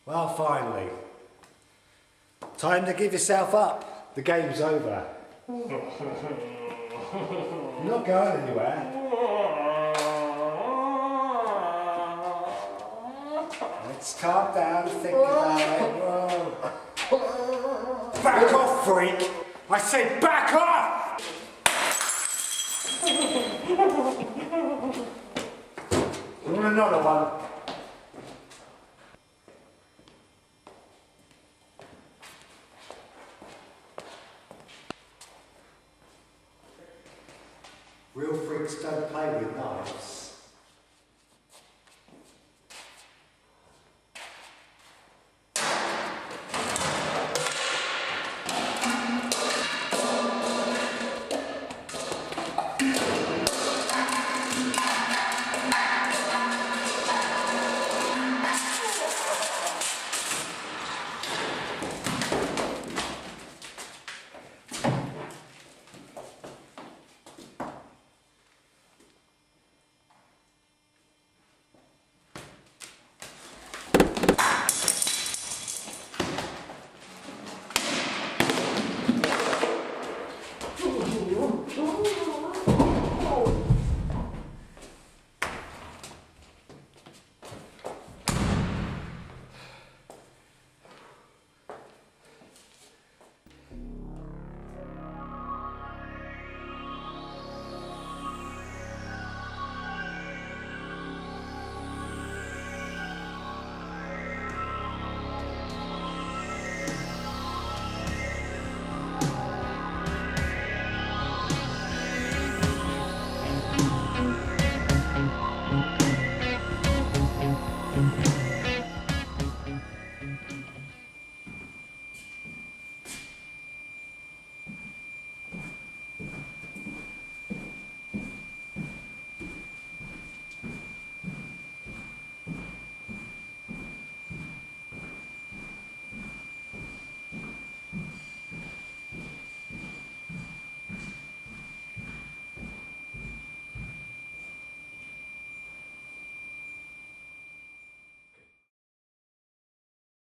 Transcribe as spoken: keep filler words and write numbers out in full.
Well, finally. Time to give yourself up. The game's over. You're not going anywhere. Let's calm down and think about it. Whoa. Back off, freak! I said back off! You want another one? Real freaks don't play with knives. Ooh.